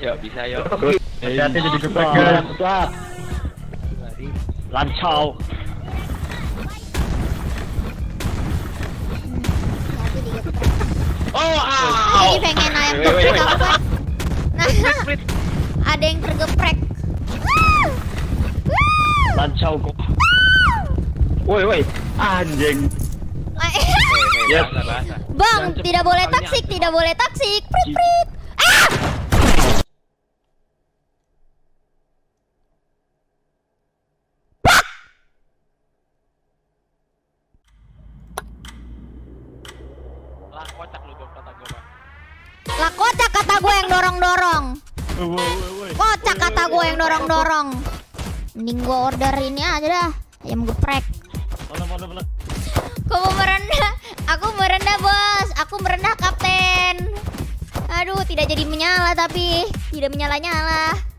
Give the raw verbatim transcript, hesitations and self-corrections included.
Yuk bisa yuk. Hati-hati jadi gebrakan. Lancau. Oh, Jadi pengen ayam geprek aku kan. Nah, ada yang tergeprek. Lancau kok. Woi woi, anjing. Yes. Bang, tidak boleh toksik, tidak boleh toksik. Prit prit. Ah! Lah kocak lu kata gue, Pak. Lah kocak kata gue yang dorong-dorong. Kocak kata gue yang dorong-dorong. Mending gue order ini aja dah, ayam geprek. Mana mana mana. Kamu merendah, aku merendah bos, aku merendah kapten. Aduh, tidak jadi menyala tapi tidak menyala-nyala.